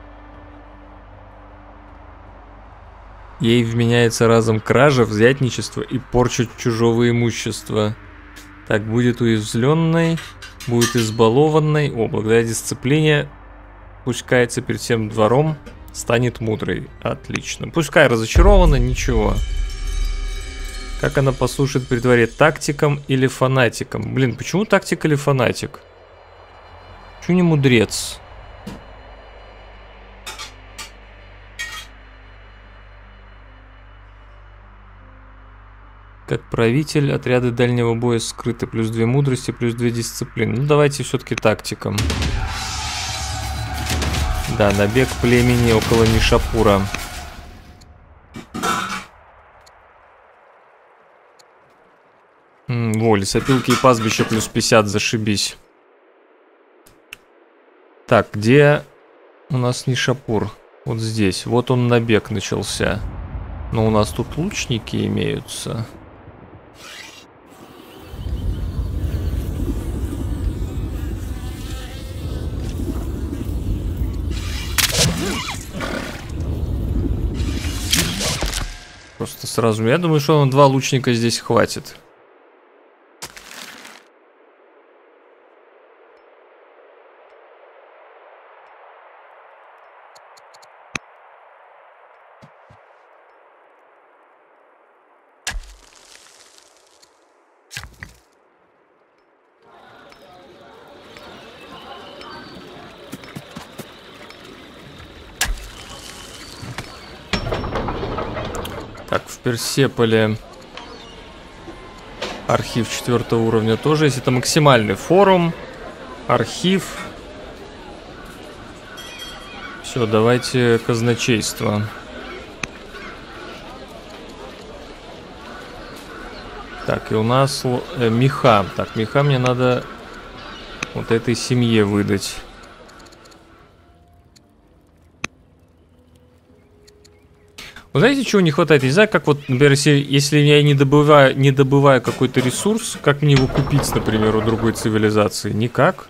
Ей вменяется разом кража, взятничество и порча чужого имущества. Так, будет уязвленной, будет избалованной. О, благодаря дисциплине пускается перед всем двором, станет мудрой. Отлично. Пускай разочарована, ничего. Как она послушает при дворе, тактиком или фанатиком? Блин, почему тактик или фанатик? Почему не мудрец? Как правитель, отряды дальнего боя скрыты. Плюс две мудрости, плюс две дисциплины. Ну, давайте все-таки тактиком. Да, набег племени около Нишапура. М, во, лесопилки и пастбища плюс пятьдесят, зашибись. Так, где у нас Нишапур? Вот здесь. Вот он набег начался. Но у нас тут лучники имеются. Просто сразу. Я думаю, что на два лучника здесь хватит. Так, в Персеполе архив четвертого уровня тоже есть. Это максимальный форум, архив. Все, давайте казначейство. Так, и у нас э, меха. Так, меха мне надо вот этой семье выдать. Вы знаете, чего не хватает? Я не знаю, как вот, например, если, если я не добываю, не добываю какой-то ресурс, как мне его купить, например, у другой цивилизации? Никак.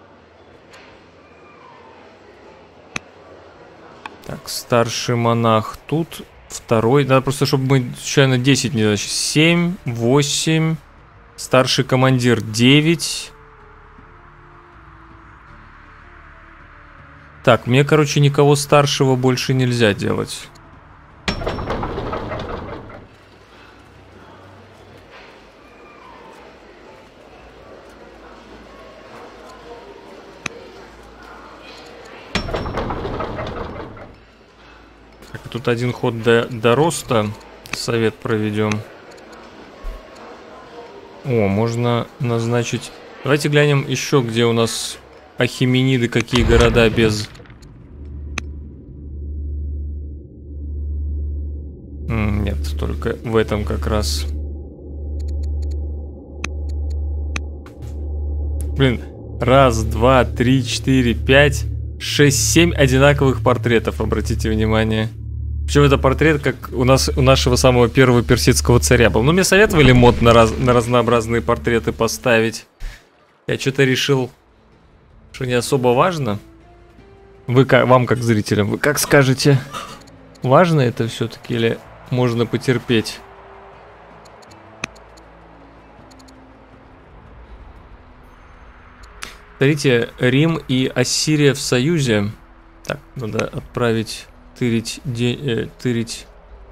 Так, старший монах тут. Второй. Надо просто, чтобы мы случайно десять не значит. семь, восемь. Старший командир девять. Так, мне, короче, никого старшего больше нельзя делать. Так, тут один ход до, до роста. Совет проведем. О, можно назначить... Давайте глянем еще, где у нас ахемениды, какие города без... Нет, только в этом как раз. Блин, раз, два, три, четыре, пять, шесть, семь одинаковых портретов, обратите внимание. Причем это портрет, как у нас у нашего самого первого персидского царя был. Ну, мне советовали мод на, раз, на разнообразные портреты поставить. Я что-то решил, что не особо важно. Вы как, вам как зрителям, вы как скажете? Важно это все-таки или можно потерпеть? Смотрите, Рим и Ассирия в союзе. Так, надо отправить... Тырить, де, э, тырить.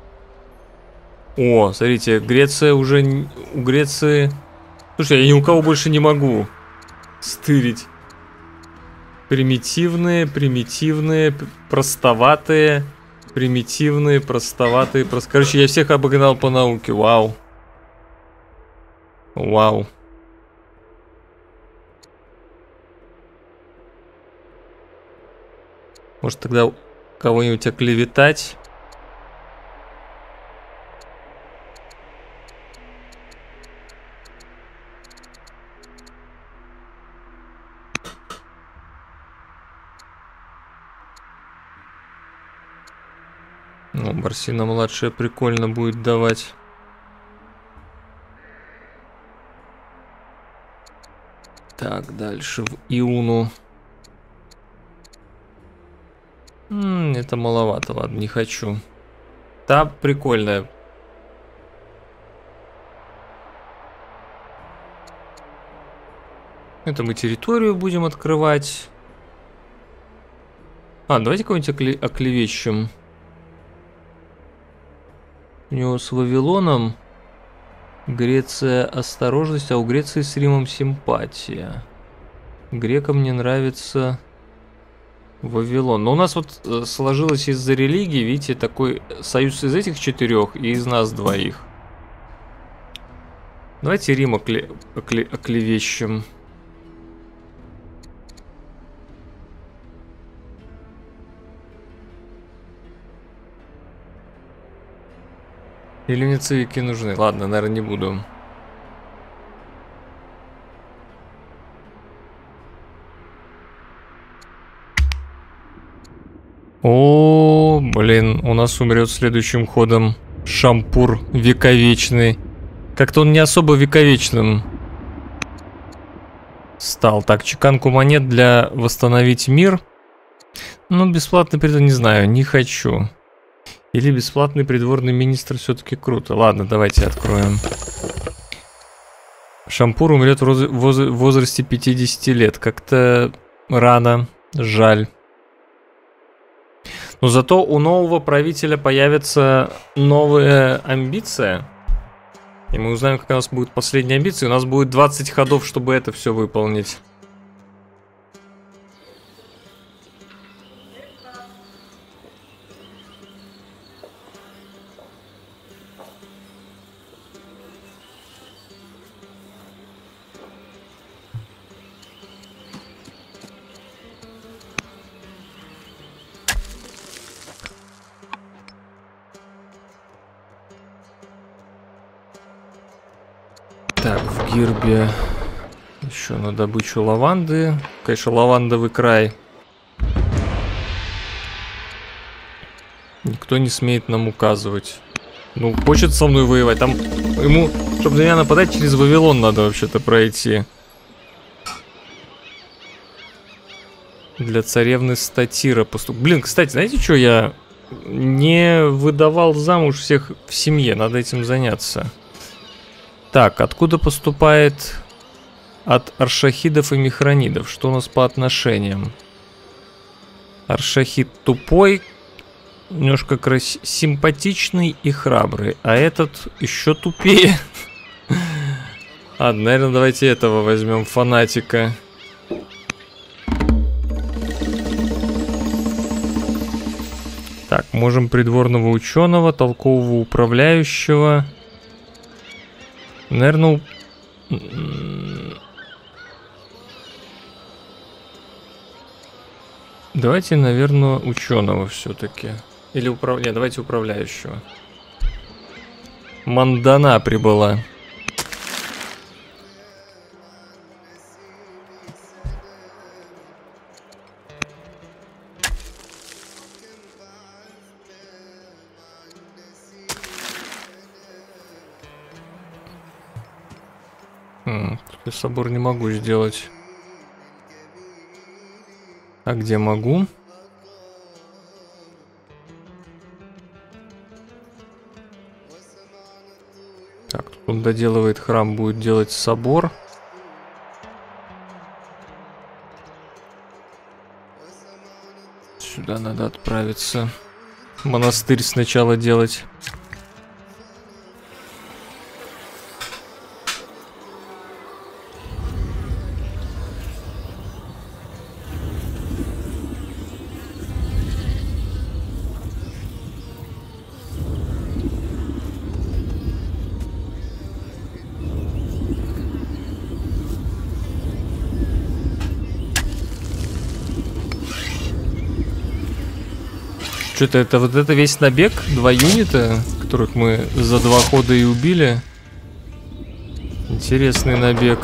О, смотрите, Греция уже... У Греции... Слушай, я ни у кого больше не могу стырить. Примитивные, примитивные, простоватые. Примитивные, простоватые, прост... Короче, я всех обогнал по науке. Вау. Вау. Может тогда... Кого-нибудь оклеветать. Ну, Барсина-младшая прикольно будет давать. Так, дальше в Иуну. М-м, это маловато, ладно, не хочу. Та прикольная. Это мы территорию будем открывать. А, давайте кого-нибудь окле оклевещем. У него с Вавилоном Греция осторожность, а у Греции с Римом симпатия. Грекам не нравится... Вавилон. Но у нас вот э, сложилось из-за религии, видите, такой союз из этих четырех и из нас двоих. Давайте Рим окле окле оклевещем. Или мне цивики нужны? Ладно, наверное, не буду. О, блин, у нас умрет следующим ходом Шампур вековечный. Как-то он не особо вековечным стал. Так, чеканку монет для восстановить мир. Ну, бесплатный придворный, не знаю, не хочу. Или бесплатный придворный министр все-таки круто. Ладно, давайте откроем. Шампур умрет в возрасте пятидесяти лет. Как-то рано, жаль. Но зато у нового правителя появится новая амбиция. И мы узнаем, какая у нас будет последняя амбиция. У нас будет двадцать ходов, чтобы это все выполнить. Так, в гербе еще на добычу лаванды. Конечно, лавандовый край. Никто не смеет нам указывать. Ну, хочет со мной воевать. Там ему, чтобы на меня нападать, через Вавилон надо вообще-то пройти. Для царевны Статира поступ... Блин, кстати, знаете, что я не выдавал замуж всех в семье? Надо этим заняться. Так, откуда поступает от аршахидов и михранидов? Что у нас по отношениям? Аршахид тупой, немножко крас... симпатичный и храбрый. А этот еще тупее. Ладно, наверное, давайте этого возьмем, фанатика. Так, можем придворного ученого, толкового управляющего. Наверное, давайте, наверное, ученого все-таки. Или управ... Нет, давайте управляющего. Мандана прибыла. Хм, я собор не могу сделать. А где могу? Так, тут он доделывает храм, будет делать собор. Сюда надо отправиться. Монастырь сначала делать. Что-то это вот это весь набег, два юнита, которых мы за два хода и убили. Интересный набег.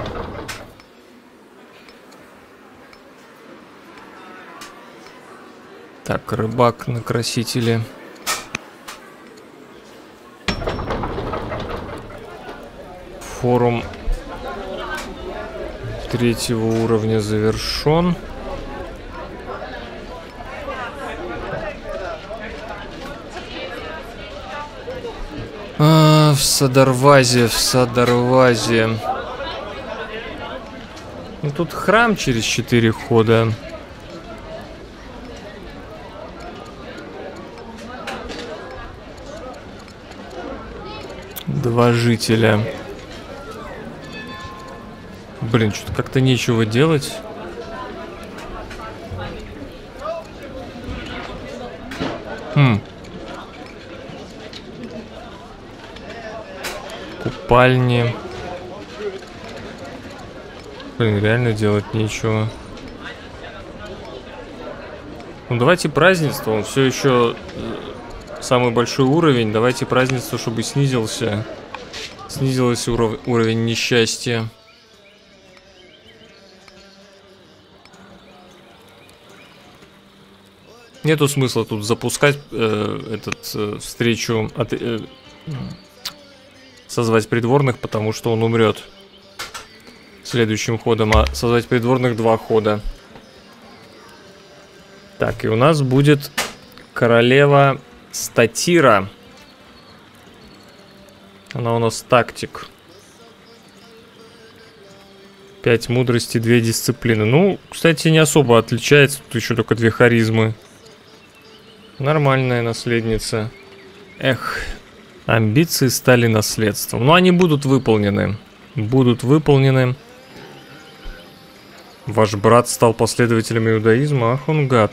Так, рыбак на красителе. Форум третьего уровня завершен. А, в Садарвазе, в Садарвазе. Ну, тут храм через четыре хода. Два жителя. Блин, что-то как-то нечего делать. Хм. Купальни. Блин, реально делать нечего. Ну давайте празднество. Он все еще самый большой уровень. Давайте празднество, чтобы снизился. Снизился уров уровень несчастья. Нету смысла тут запускать э, этот э, встречу от, э, созвать придворных, потому что он умрет следующим ходом, а созвать придворных два хода. Так, и у нас будет королева Статира. Она у нас тактик. Пять мудрости, две дисциплины. Ну, кстати, не особо отличается. Тут еще только две харизмы. Нормальная наследница. Эх, амбиции стали наследством. Но они будут выполнены. Будут выполнены. Ваш брат стал последователем иудаизма. Ах, он гад.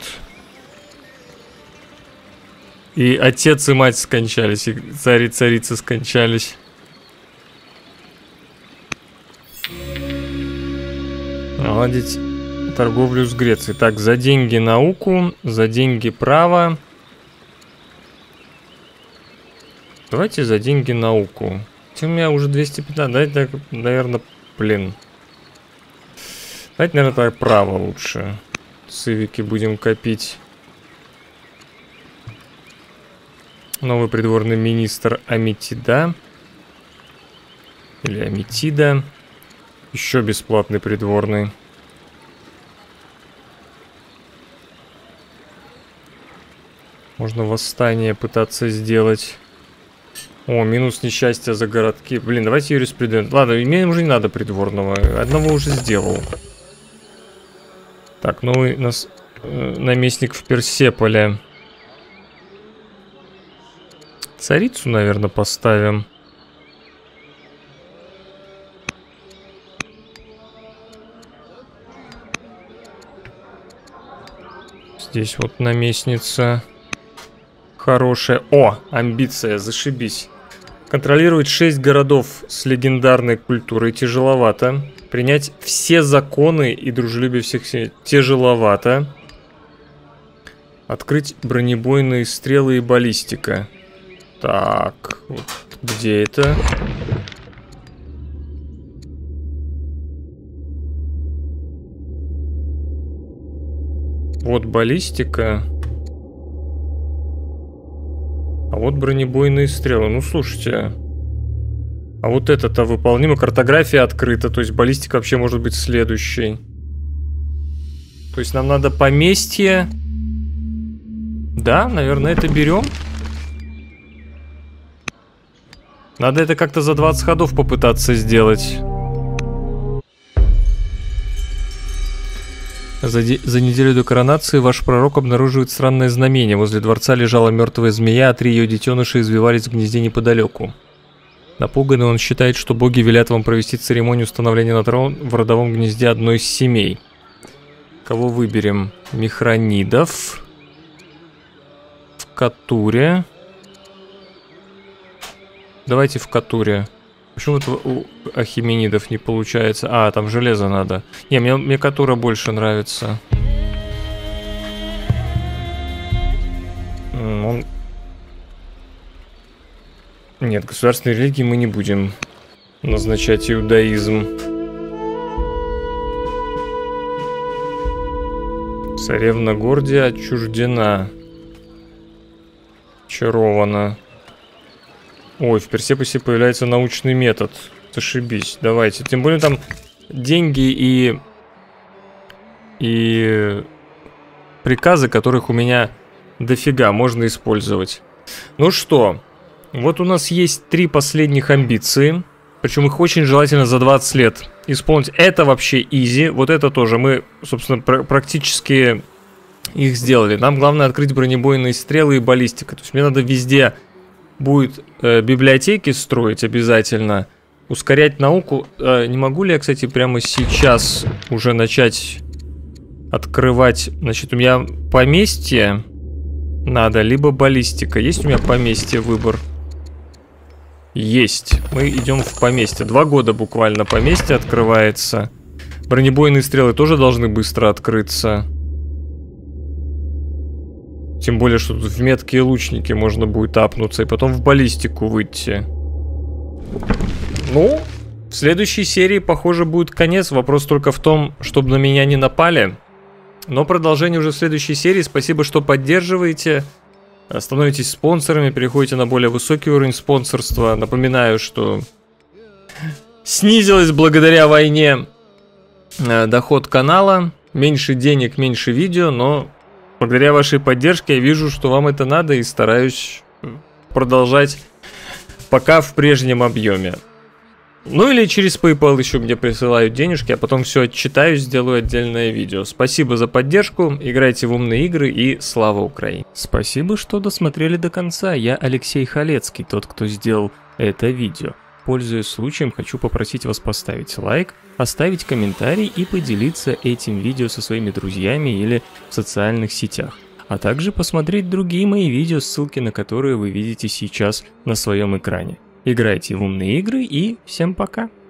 И отец и мать скончались. И царь и царица скончались. Наладить торговлю с Грецией. Так, за деньги науку, за деньги право. Давайте за деньги науку. У меня уже двести пятнадцать. Давайте, наверное, блин. Давайте, наверное, так право лучше. Цивики будем копить. Новый придворный министр Аметида. Или Аметида. Еще бесплатный придворный. Можно восстание пытаться сделать. О, минус несчастья за городки. Блин, давайте юриспрудент. Ладно, мне уже не надо придворного. Одного уже сделал. Так, новый нас, э, наместник в Персеполе. Царицу, наверное, поставим. Здесь вот наместница хорошая. О, амбиция, зашибись. Контролировать шесть городов с легендарной культурой тяжеловато. Принять все законы и дружелюбие всех тяжеловато. Открыть бронебойные стрелы и баллистика. Так, вот где это? Вот баллистика. А вот бронебойные стрелы. Ну, слушайте. А вот это-то выполнимо. Картография открыта. То есть баллистика вообще может быть следующей. То есть нам надо поместье. Да, наверное, это берем. Надо это как-то за двадцать ходов попытаться сделать. За, за неделю до коронации ваш пророк обнаруживает странное знамение. Возле дворца лежала мертвая змея, а три ее детеныша извивались в гнезде неподалеку. Напуганный, он считает, что боги велят вам провести церемонию становления на трон в родовом гнезде одной из семей. Кого выберем? Михранидов. В Катуре. Давайте в Катуре. Почему это у Ахименидов не получается? А, там железо надо. Не, мне, мне Катура больше нравится. Он... Нет, государственной религии мы не будем назначать иудаизм. Царевна Гордия отчуждена. Очарована. Ой, в Персеполе появляется научный метод. Зашибись, давайте. Тем более там деньги и... И... приказы, которых у меня дофига можно использовать. Ну что, вот у нас есть три последних амбиции. Причем их очень желательно за двадцать лет исполнить. Это вообще изи. Вот это тоже. Мы, собственно, пр- практически их сделали. Нам главное открыть бронебойные стрелы и баллистика. То есть мне надо везде... Будет э, библиотеки строить обязательно. Ускорять науку. Э, не могу ли я, кстати, прямо сейчас уже начать открывать? Значит, у меня поместье надо, либо баллистика. Есть у меня поместье выбор? Есть. Мы идем в поместье. Два года буквально поместье открывается. Бронебойные стрелы тоже должны быстро открыться. Тем более, что тут в меткие лучники можно будет апнуться и потом в баллистику выйти. Ну, в следующей серии, похоже, будет конец. Вопрос только в том, чтобы на меня не напали. Но продолжение уже в следующей серии. Спасибо, что поддерживаете. Становитесь спонсорами, переходите на более высокий уровень спонсорства. Напоминаю, что снизилась благодаря войне доход канала. Меньше денег, меньше видео, но... Благодаря вашей поддержке я вижу, что вам это надо, и стараюсь продолжать пока в прежнем объеме. Ну или через PayPal еще мне присылают денежки, а потом все отчитаю, сделаю отдельное видео. Спасибо за поддержку, играйте в умные игры и слава Украине. Спасибо, что досмотрели до конца. Я Алексей Халецкий, тот, кто сделал это видео. Пользуясь случаем, хочу попросить вас поставить лайк, оставить комментарий и поделиться этим видео со своими друзьями или в социальных сетях. А также посмотреть другие мои видео, ссылки на которые вы видите сейчас на своем экране. Играйте в умные игры и всем пока!